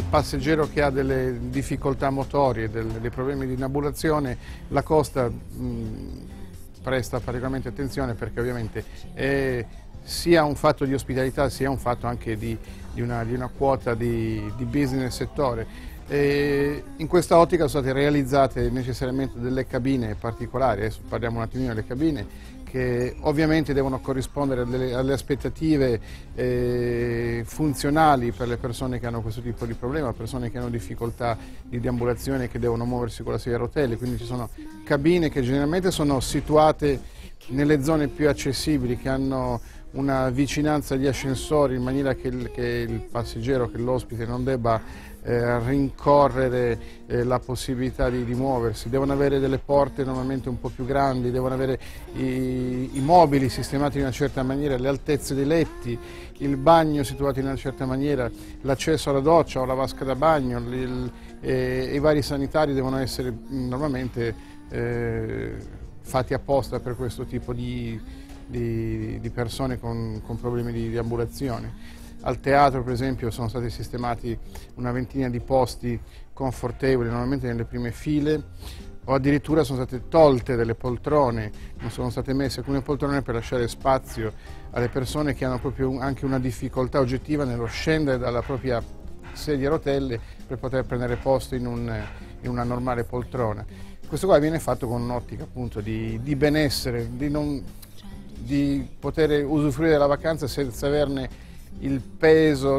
passeggero che ha delle difficoltà motorie, dei problemi di inabulazione, la Costa presta particolarmente attenzione, perché ovviamente è sia un fatto di ospitalità sia un fatto anche di una quota di business nel settore. E in questa ottica sono state realizzate necessariamente delle cabine particolari, adesso parliamo un attimino delle cabine, che ovviamente devono corrispondere alle aspettative funzionali per le persone che hanno questo tipo di problema, persone che hanno difficoltà di deambulazione e che devono muoversi con la sedia a rotelle, quindi ci sono cabine che generalmente sono situate nelle zone più accessibili, che hanno una vicinanza di ascensori in maniera che il passeggero, che l'ospite non debba rincorrere la possibilità di muoversi. Devono avere delle porte normalmente un po' più grandi, devono avere i mobili sistemati in una certa maniera, le altezze dei letti, il bagno situato in una certa maniera, l'accesso alla doccia o alla vasca da bagno, i vari sanitari devono essere normalmente fatti apposta per questo tipo di persone con problemi di ambulazione. Al teatro, per esempio, sono stati sistemati una ventina di posti confortevoli, normalmente nelle prime file, o addirittura sono state tolte delle poltrone, non sono state messe alcune poltrone per lasciare spazio alle persone che hanno proprio anche una difficoltà oggettiva nello scendere dalla propria sedia a rotelle per poter prendere posto in una normale poltrona. Questo qua viene fatto con un'ottica appunto di benessere, di poter usufruire della vacanza senza averne il peso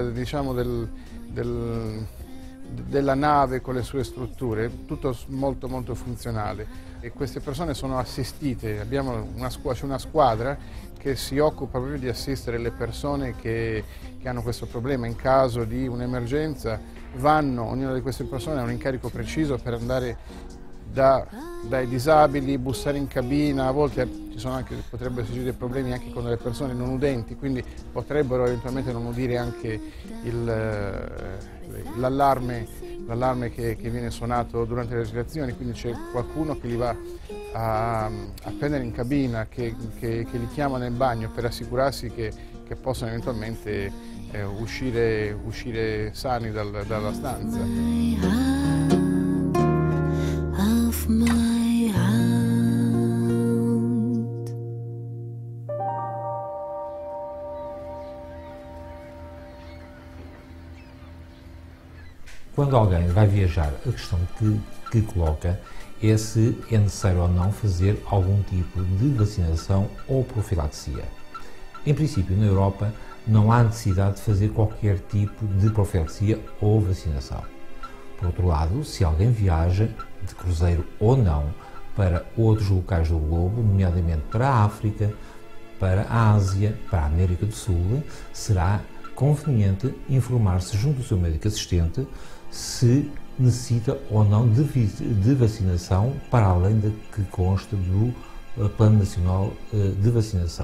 della nave con le sue strutture, tutto molto molto funzionale. E queste persone sono assistite, c'è una squadra che si occupa proprio di assistere le persone che hanno questo problema. In caso di un'emergenza ognuna di queste persone ha un incarico preciso per andare dai disabili, bussare in cabina, a volte potrebbero esserci dei problemi anche con delle persone non udenti, quindi potrebbero eventualmente non udire anche l'allarme che viene suonato durante le respirazioni, quindi c'è qualcuno che li va a prendere in cabina, che li chiama nel bagno per assicurarsi che possano eventualmente uscire sani dalla stanza. Quando alguém vai viajar, a questão que coloca é se é necessário ou não fazer algum tipo de vacinação ou profilaxia. Em princípio, na Europa, não há necessidade de fazer qualquer tipo de profilaxia ou vacinação. Por outro lado, se alguém viaja, de cruzeiro ou não, para outros locais do globo, nomeadamente para a África, para a Ásia, para a América do Sul, será conveniente informar-se junto do seu médico assistente se necessita ou não de vacinação para além da que consta do Plano Nacional de Vacinação.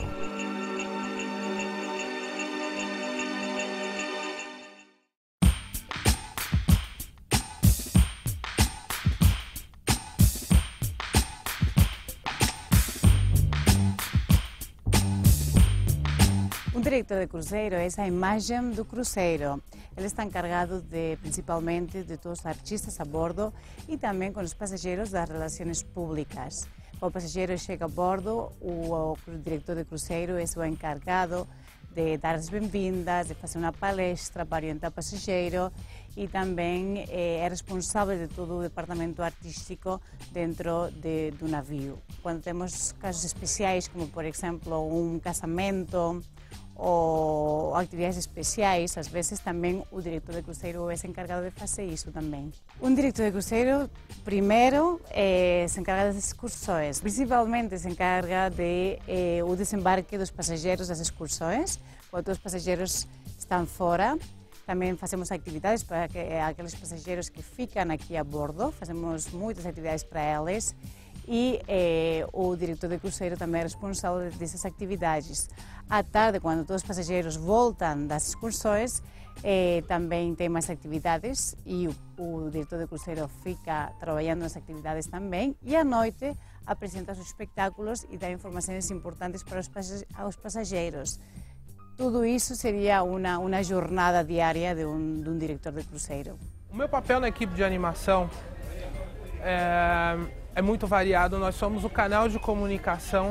Um diretor de cruzeiro é essa imagem do cruzeiro. Ele está encargado principalmente de todos os artistas a bordo e também com os passageiros das relações públicas. Quando o passageiro chega a bordo, o diretor de cruzeiro é o encargado de dar as bem-vindas, de fazer uma palestra para orientar o passageiro e também é responsável de todo o departamento artístico dentro do navio. Quando temos casos especiais, como por exemplo um casamento, ou atividades especiais, às vezes também o diretor de cruzeiro é encarregado de fazer isso também. Um diretor de cruzeiro, primeiro, se encarrega das excursões, principalmente se encarga o desembarque dos passageiros das excursões, quando os passageiros estão fora. Também fazemos atividades para aqueles passageiros que ficam aqui a bordo, fazemos muitas atividades para eles. E o diretor de cruzeiro também é responsável dessas atividades. À tarde, quando todos os passageiros voltam das excursões, também tem mais atividades e o diretor de cruzeiro fica trabalhando nas atividades também. E à noite apresenta os espetáculos e dá informações importantes para os passageiros. Tudo isso seria uma jornada diária de um diretor de cruzeiro. O meu papel na equipe de animação é muito variado. Nós somos o canal de comunicação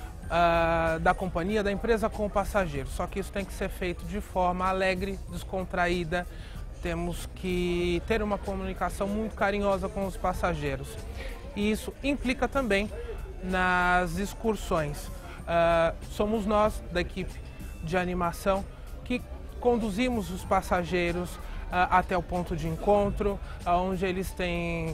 da companhia, da empresa com o passageiro. Só que isso tem que ser feito de forma alegre, descontraída. Temos que ter uma comunicação muito carinhosa com os passageiros. E isso implica também nas excursões. Somos nós, da equipe de animação, que conduzimos os passageiros até o ponto de encontro, onde eles têm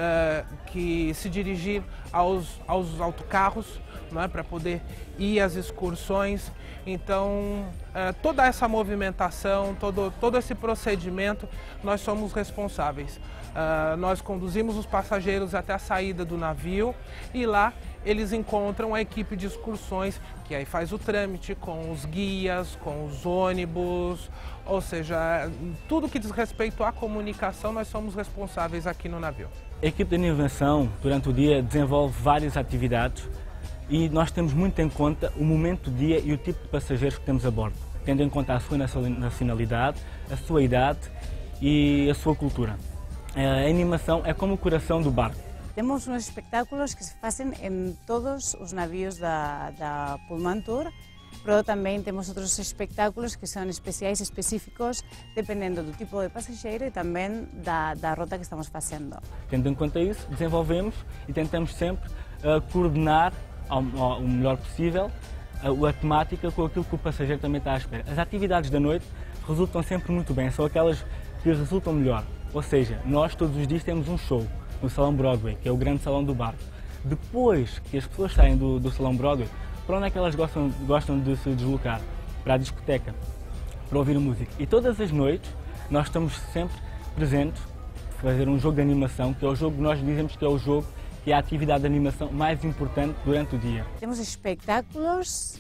que se dirigir aos autocarros, não é, para poder ir às excursões. Então, toda essa movimentação, todo esse procedimento, nós somos responsáveis. Nós conduzimos os passageiros até a saída do navio e lá eles encontram a equipe de excursões, que aí faz o trâmite com os guias, com os ônibus, ou seja, tudo que diz respeito à comunicação, nós somos responsáveis aqui no navio. A equipe de animação, durante o dia, desenvolve várias atividades e nós temos muito em conta o momento do dia e o tipo de passageiros que temos a bordo, tendo em conta a sua nacionalidade, a sua idade e a sua cultura. A animação é como o coração do barco. Temos uns espetáculos que se fazem em todos os navios da Pullman Tour, mas também temos outros espetáculos que são especiais, específicos, dependendo do tipo de passageiro e também da rota que estamos fazendo. Tendo em conta isso, desenvolvemos e tentamos sempre coordenar o melhor possível a temática com aquilo que o passageiro também está à espera. As atividades da noite resultam sempre muito bem, são aquelas que resultam melhor. Ou seja, nós todos os dias temos um show no Salão Broadway, que é o grande salão do barco. Depois que as pessoas saem do Salão Broadway, para onde é que elas gostam de se deslocar? Para a discoteca, para ouvir música. E todas as noites nós estamos sempre presentes, fazer um jogo de animação, que é o jogo que nós dizemos que é o jogo que é a atividade de animação mais importante durante o dia. Temos espetáculos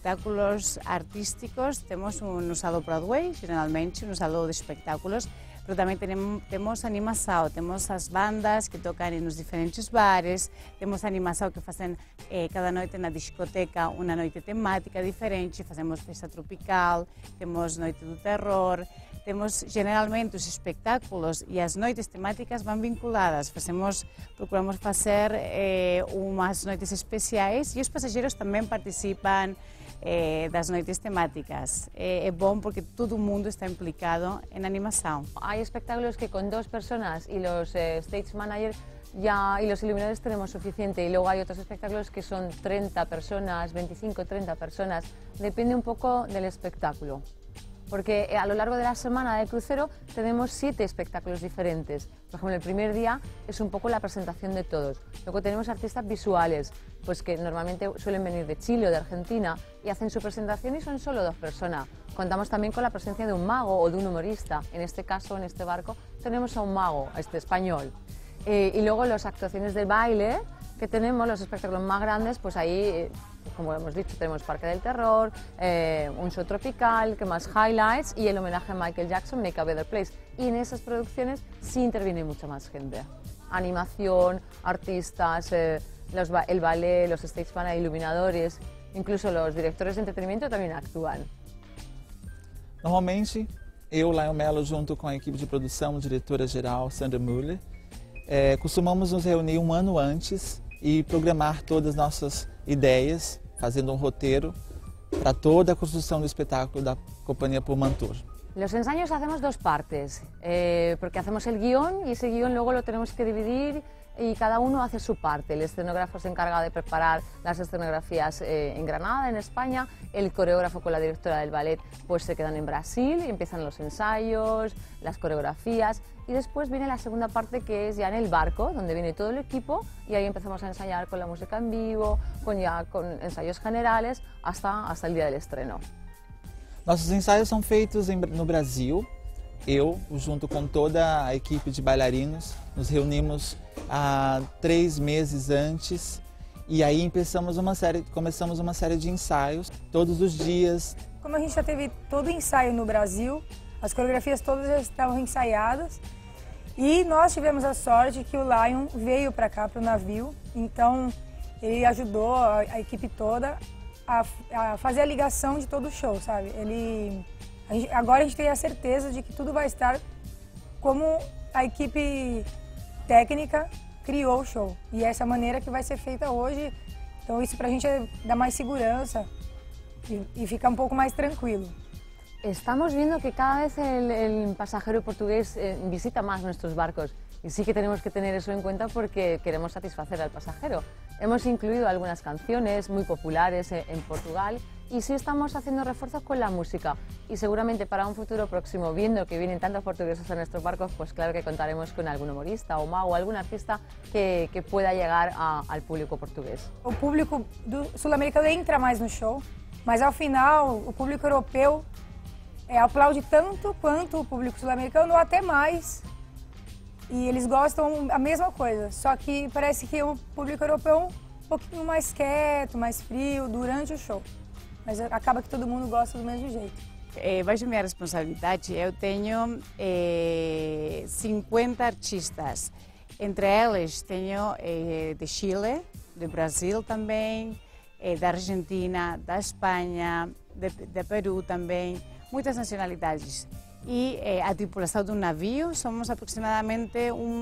artísticos, temos no Salão Broadway, geralmente, no Salão de Espetáculos, mas também temos animação, temos as bandas que tocam nos diferentes bares, temos animação que fazem cada noite na discoteca uma noite temática diferente, fazemos festa tropical, temos noite do terror, temos geralmente os espetáculos e as noites temáticas vão vinculadas, procuramos fazer umas noites especiais e os passageiros também participam das noites temáticas. É bom porque todo mundo está implicado em animação. Hay espectáculos que con 2 personas y los stage managers y los iluminadores tenemos suficiente, y luego hay otros espectáculos que son 30 personas, 25, 30 personas, depende un poco del espectáculo. Porque a lo largo de la semana de crucero tenemos 7 espectáculos diferentes. Por ejemplo, el primer día es un poco la presentación de todos. Luego tenemos artistas visuales, pues que normalmente suelen venir de Chile o de Argentina y hacen su presentación y son solo 2 personas. Contamos también con la presencia de un mago o de un humorista. En este caso, en este barco, tenemos a un mago, español. Y luego las actuaciones de baile que tenemos, los espectáculos más grandes, pues ahí, como hemos dicho, tenemos Parque del Terror, un show tropical, que más highlights y el homenaje a Michael Jackson, Make a Better Place. Y en esas producciones sí interviene mucha más gente. Animación, artistas, el ballet, los stage managers, iluminadores, incluso los directores de entretenimiento también actúan. Normalmente, eu, Lion Mello, junto com a equipe de produção, diretora-geral Sandra Müller, costumamos nos reunir um ano antes e programar todas as nossas ideias, fazendo um roteiro para toda a construção do espetáculo da Companhia Pullman Tour. Los ensayos hacemos 2 partes, porque hacemos el guión y ese guión luego lo tenemos que dividir y cada uno hace su parte. El escenógrafo se encarga de preparar las escenografías en Granada, en España. El coreógrafo con la directora del ballet pues se quedan en Brasil y empiezan los ensayos, las coreografías. Y después viene la segunda parte, que es ya en el barco, donde viene todo el equipo y ahí empezamos a ensayar con la música en vivo, con ensayos generales hasta el día del estreno. Nossos ensaios são feitos no Brasil. Eu, junto com toda a equipe de bailarinos, nos reunimos há 3 meses antes e aí começamos uma série de ensaios todos os dias. Como a gente já teve todo o ensaio no Brasil, as coreografias todas já estavam ensaiadas e nós tivemos a sorte que o Lion veio para cá, para o navio, então ele ajudou a equipe toda a fazer a ligação de todo o show, sabe? Agora a gente tem a certeza de que tudo vai estar como a equipe técnica criou o show. E é essa maneira que vai ser feita hoje. Então isso pra gente dá mais segurança y fica un poco más tranquilo. Estamos viendo que cada vez el pasajero portugués visita más nuestros barcos y sí que tenemos que tener eso en cuenta porque queremos satisfacer al pasajero. Hemos incluido algunas canciones muy populares en Portugal y sí estamos haciendo refuerzos con la música y seguramente para un futuro próximo, viendo que vienen tantos portugueses a nuestros barcos, pues claro que contaremos con algún humorista o mago, algún artista que pueda llegar al público portugués. O público sul-americano entra mais no show, mas ao final o público europeu aplaude tanto quanto o público sul-americano ou até mais. E eles gostam a mesma coisa, só que parece que o público europeu um pouquinho mais quieto, mais frio durante o show. Mas acaba que todo mundo gosta do mesmo jeito. Baixo minha responsabilidade, eu tenho 50 artistas. Entre eles tenho de Chile, do Brasil também, da Argentina, da Espanha, de Peru também, muitas nacionalidades. E a tripulação do navio somos aproximadamente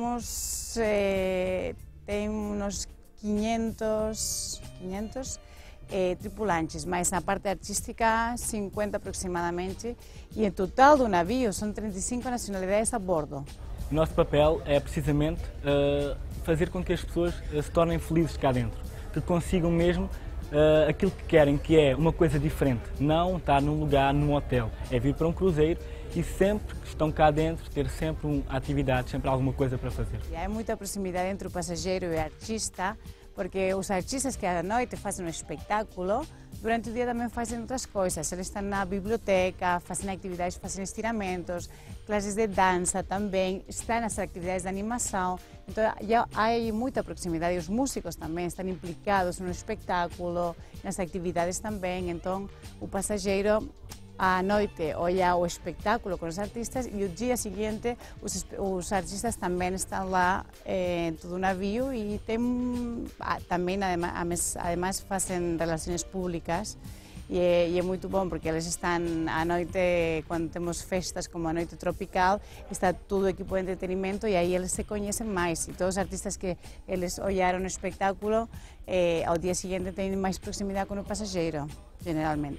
tem uns 500 tripulantes, mas na parte artística 50 aproximadamente, e em total do navio são 35 nacionalidades a bordo. O nosso papel é precisamente fazer com que as pessoas se tornem felizes cá dentro, que consigam mesmo aquilo que querem, que é uma coisa diferente, não estar num lugar, num hotel, é vir para um cruzeiro e sempre que estão cá dentro ter sempre uma atividade, sempre alguma coisa para fazer. E há muita proximidade entre o passageiro e o artista, porque os artistas que à noite fazem um espetáculo, durante o dia também fazem outras coisas. Eles estão na biblioteca, fazem atividades, fazem estiramentos, classes de dança também, estão nas atividades de animação. Então já há muita proximidade. Os músicos também estão implicados no espetáculo, nas atividades também. Então o passageiro à noite olha o espetáculo com os artistas e o dia seguinte os artistas também estão lá em todo o navio e também además fazem relações públicas e é muito bom porque eles estão à noite, quando temos festas como a Noite Tropical, está todo o equipo de entretenimento e aí eles se conhecem mais e todos os artistas que eles olharam no espetáculo ao dia seguinte têm mais proximidade com o passageiro, generalmente.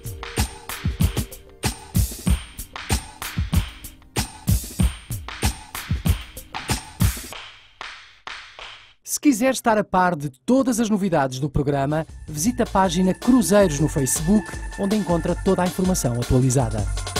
Se quiser estar a par de todas as novidades do programa, visite a página Cruzeiros no Facebook, onde encontra toda a informação atualizada.